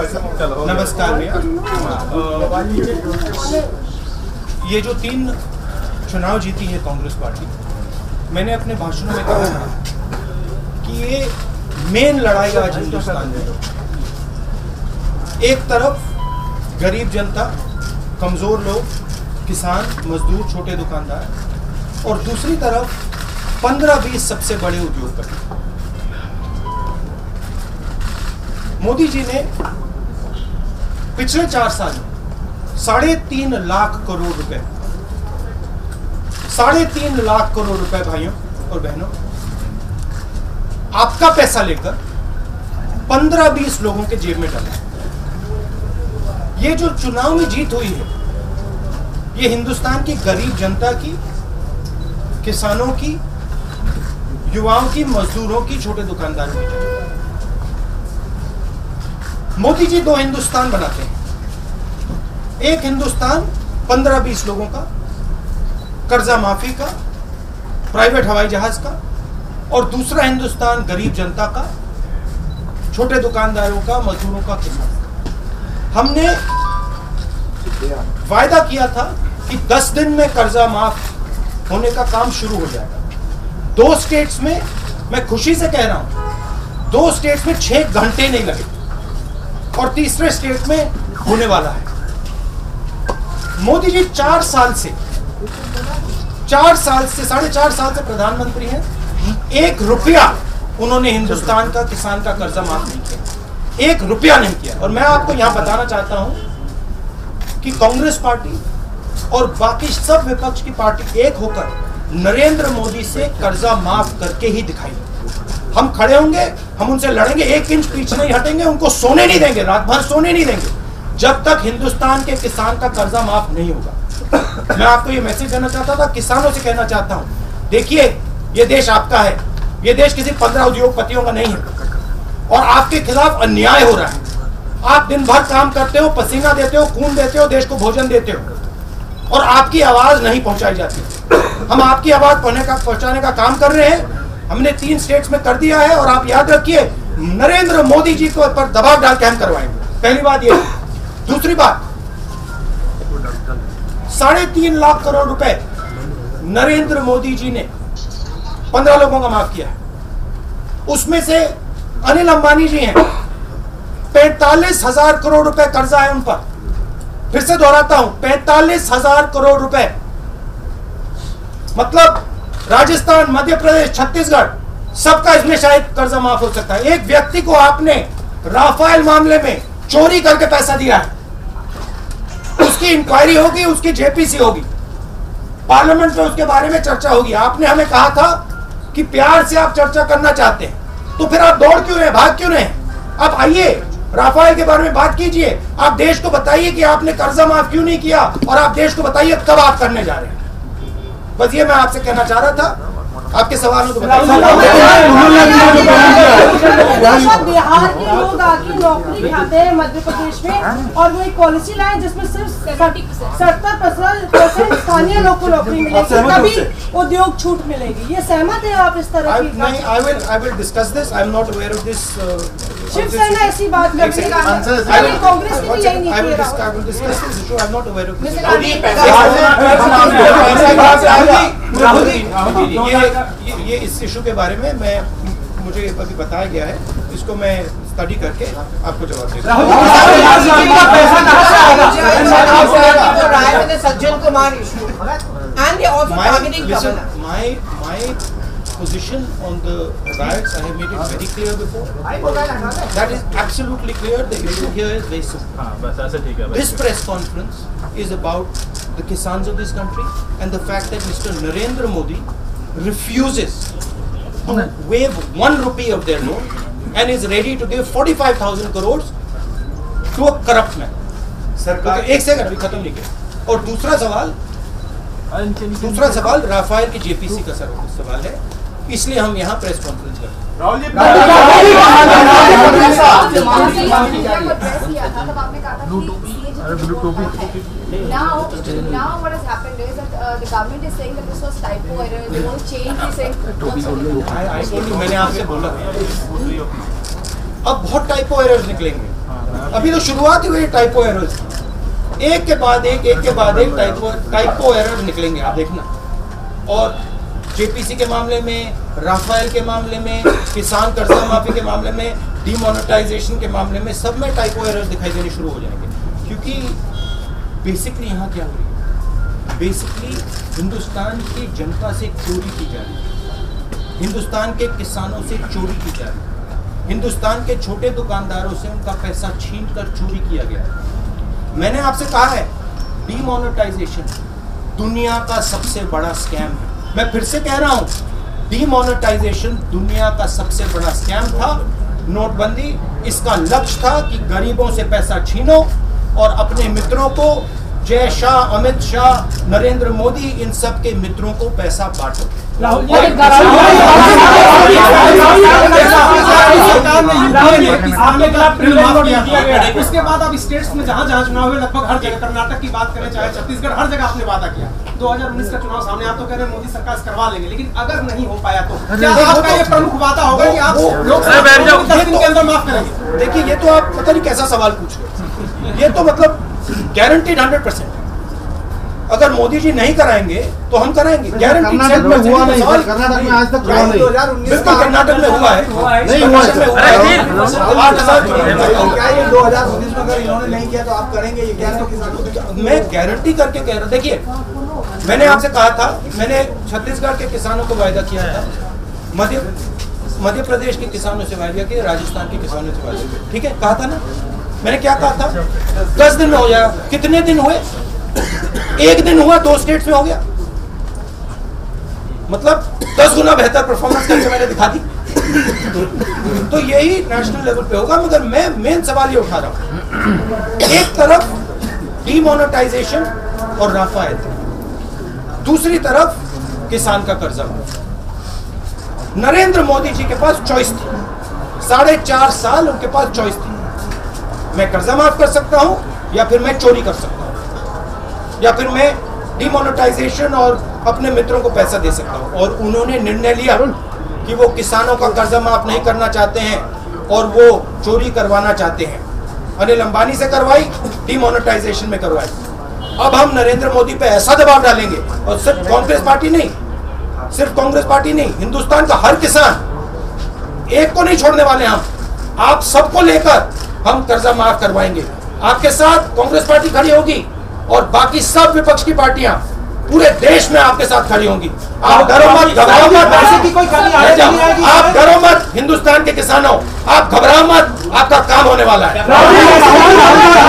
नमस्कार भैया। ये जो 3 चुनाव जीती है कांग्रेस पार्टी, मैंने अपने भाषणों में कहा था कि ये मेन लड़ाई आज हिंदुस्तान में। एक तरफ गरीब जनता, कमजोर लोग, किसान, मजदूर, छोटे दुकानदार, और दूसरी तरफ 15-20 सबसे बड़े उद्योगपति। मोदी जी ने पिछले 4 साल में 3.5 लाख करोड़ रुपए, 3.5 लाख करोड़ रुपए भाइयों और बहनों, आपका पैसा लेकर 15-20 लोगों के जेब में डाला। ये जो चुनाव में जीत हुई है, ये हिंदुस्तान की गरीब जनता की, किसानों की, युवाओं की, मजदूरों की, छोटे दुकानदारों की। मोदी जी 2 हिंदुस्तान बनाते हैं। एक हिंदुस्तान 15-20 लोगों का, कर्जा माफी का, प्राइवेट हवाई जहाज का, और दूसरा हिंदुस्तान गरीब जनता का, छोटे दुकानदारों का, मजदूरों का, किसान। हमने वायदा किया था कि 10 दिन में कर्जा माफ होने का काम शुरू हो जाएगा। 2 स्टेट्स में, मैं खुशी से कह रहा हूं, 2 स्टेट्स में 6 घंटे नहीं लगे, और तीसरे स्टेट में होने वाला है। मोदी जी 4 साल से 4.5 साल से प्रधानमंत्री हैं। 1 रुपया उन्होंने हिंदुस्तान का, किसान का कर्जा माफ नहीं किया, 1 रुपया नहीं किया। और मैं आपको यहां बताना चाहता हूं कि कांग्रेस पार्टी और बाकी सब विपक्ष की पार्टी एक होकर नरेंद्र मोदी से कर्जा माफ करके ही दिखाएंगे। हम खड़े होंगे, हम उनसे लड़ेंगे, 1 इंच पीछे नहीं हटेंगे, उनको सोने नहीं देंगे, रात भर सोने नहीं देंगे, जब तक हिंदुस्तान के किसान का कर्जा माफ नहीं होगा। मैं आपको ये मैसेज देना चाहता था, किसानों से कहना चाहता हूं, देखिए ये देश आपका है, ये देश किसी 15 उद्योगपतियों का नहीं है, और आपके खिलाफ अन्याय हो रहा है। आप दिन भर काम करते हो, पसीना देते हो, खून देते हो, देश को भोजन देते हो, और आपकी आवाज नहीं पहुंचाई जाती। हम आपकी आवाज पहुंचाने का काम कर रहे हैं। हमने 3 स्टेट्स में कर दिया है, और आप याद रखिए, नरेंद्र मोदी जी को पर दबाव डाल के हम करवाएंगे। पहली बात ये। दूसरी बात, 3.5 लाख करोड़ रुपए नरेंद्र मोदी जी ने 15 लोगों का माफ किया है। उसमें से अनिल अंबानी जी हैं, 45,000 करोड़ रुपए कर्जा है उन पर। फिर से दोहराता हूं, 45,000 करोड़ रुपए। मतलब राजस्थान, मध्य प्रदेश, छत्तीसगढ़, सबका इसमें शायद कर्जा माफ हो सकता है। एक व्यक्ति को आपने राफेल मामले में चोरी करके पैसा दिया है, उसकी इंक्वायरी होगी, उसकी जेपीसी होगी, पार्लियामेंट में उसके बारे में चर्चा होगी। आपने हमें कहा था कि प्यार से आप चर्चा करना चाहते हैं, तो फिर आप दौड़ क्यों रहे, भाग क्यों रहे? आप आइए, राफेल के बारे में बात कीजिए। आप देश को बताइए कि आपने कर्जा माफ क्यों नहीं किया, और आप देश को बताइए कब आप करने जा रहे हैं। बस ये मैं आपसे कहना चाह रहा था। आपके सवालों को बताइए। बिहार के लोग आके नौकरी खाते हैं मध्य प्रदेश में, और वो एक पॉलिसी लाए जिसमें सिर्फ 70% स्थानीय लोग को नौकरी मिलेगी, तभी उद्योग छूट मिलेगी। ये सहमत है आप इस तरह की? I will discuss this. I am not aware of this. Shiv Sena ऐसी बात कर रही है, कांग्रेस की यही नीति है। I will discuss this issue. I am not aware of this. Rahul ji, ये इस इशू के बारे में मुझे अभी बताया गया है, इसको मैं स्टडी करके आपको जवाब दूंगा। Sajjan Kumar my position on the riots, I have made it very clear before. That is absolutely clear. The issue here is very simple. This press conference is about the Kisans of this country and the fact that Mr. Narendra Modi refuses to waive 1 rupee of their loan and is ready to give 45,000 crores to a corrupt man. सरकार एक second अभी खत्म नहीं किया। और दूसरा सवाल Rafale की जेपीसी का सवाल है, इसलिए हम यहाँ प्रेस कॉन्फ्रेंस कर रहे हैं। Now what has happened is that the government is saying that this was typo error. They want to change this saying. मैंने आपसे बोला अब बहुत टाइपो एरर्स निकलेंगे। अभी तो शुरुआत ही हुई टाइपो एरर्स, एक के बाद एक टाइपो एरर निकलेंगे, आप देखना। और जेपीसी के मामले में, राफेल के मामले में, किसान कर्जा माफी के मामले में, डीमोनेटाइजेशन के मामले में, सब में टाइपो एरर दिखाई देने शुरू हो जाएंगे। क्योंकि बेसिकली यहाँ क्या हो रही है, बेसिकली हिंदुस्तान की जनता से चोरी की जा रही है, हिंदुस्तान के किसानों से चोरी की जा रही है, हिंदुस्तान के छोटे दुकानदारों से उनका पैसा छीन कर चोरी किया गया है। मैंने आपसे कहा है, डीमोनेटाइजेशन दुनिया का सबसे बड़ा स्कैम है। मैं फिर से कह रहा हूं, डीमोनेटाइजेशन दुनिया का सबसे बड़ा स्कैम था। नोटबंदी इसका लक्ष्य था कि गरीबों से पैसा छीनो और अपने मित्रों को, जय शाह, अमित शाह, नरेंद्र मोदी, इन सब के मित्रों को पैसा बांटो। उसके बाद अब स्टेट्स में जहाँ जहाँ चुनाव हुए, लगभग हर जगह, कर्नाटक की बात करें चाहे छत्तीसगढ़, हर जगह आपने वादा किया। 2019 का चुनाव सामने, आप तो कह रहे हैं मोदी सरकार करवा लेंगे, लेकिन अगर नहीं हो पाया तो क्या आपका ये प्रमुख वादा होगा कि आप लोकसभा 10 दिन के अंदर माफ करेंगे? देखिए, ये तो आप पता नहीं कैसा सवाल पूछ रहे, ये तो मतलब गारंटीड 100%। अगर मोदी जी नहीं कराएंगे तो हम कराएंगे, गारंटीड। कर्नाटक में हुआ नहीं, कर्नाटक में आज तक हुआ नहीं। 2019 कर्नाटक में हुआ है, नहीं हुआ है। 8,000 क्या ये 2019 में अगर इन्होंने नहीं किया तो आप करेंगे? ये क्या मैं गारंटी करके कह रहा हूं। देखिए, मैंने आपसे कहा था, मैंने छत्तीसगढ़ के किसानों को वायदा किया था, मध्य प्रदेश के किसानों से वायदा किया, राजस्थान के किसानों से वायदा किया, ठीक है, कहा था ना। मैंने क्या कहा था, 10 दिन में हो जाएगा। कितने दिन हुए? 1 दिन हुआ, 2 स्टेट्स में हो गया। मतलब 10 गुना बेहतर परफॉर्मेंस करके मैंने दिखा दी। तो यही नेशनल लेवल पे होगा। मगर मैं मेन सवाल ये उठा रहा हूं, एक तरफ डीमोनेटाइजेशन और राफेल, दूसरी तरफ किसान का कर्जा। नरेंद्र मोदी जी के पास चॉइस थी, 4.5 साल उनके पास चॉइस थी। मैं कर्जा माफ कर सकता हूं, या फिर मैं चोरी कर सकता हूं, या फिर मैं डीमोनेटाइजेशन और अपने मित्रों को पैसा दे सकता हूं। और उन्होंने निर्णय लिया कि वो किसानों का कर्जा माफ नहीं करना चाहते हैं और वो चोरी करवाना चाहते हैं। अनिल अंबानी से करवाई, डीमोनेटाइजेशन में करवाई। अब हम नरेंद्र मोदी पे ऐसा दबाव डालेंगे, और सिर्फ कांग्रेस पार्टी नहीं, सिर्फ कांग्रेस पार्टी नहीं, हिंदुस्तान का हर किसान, एक को नहीं छोड़ने वाले हम, आप सबको लेकर हम कर्जा माफ करवाएंगे। आपके साथ कांग्रेस पार्टी खड़ी होगी और बाकी सब विपक्ष की पार्टियां पूरे देश में आपके साथ खड़ी होंगी। आप डरो मत, घबराओ मत, पैसे की कोई कमी नहीं आएगी। आप डरो मत, हिंदुस्तान के किसानों, आप घबराओ मत, आपका काम होने वाला है।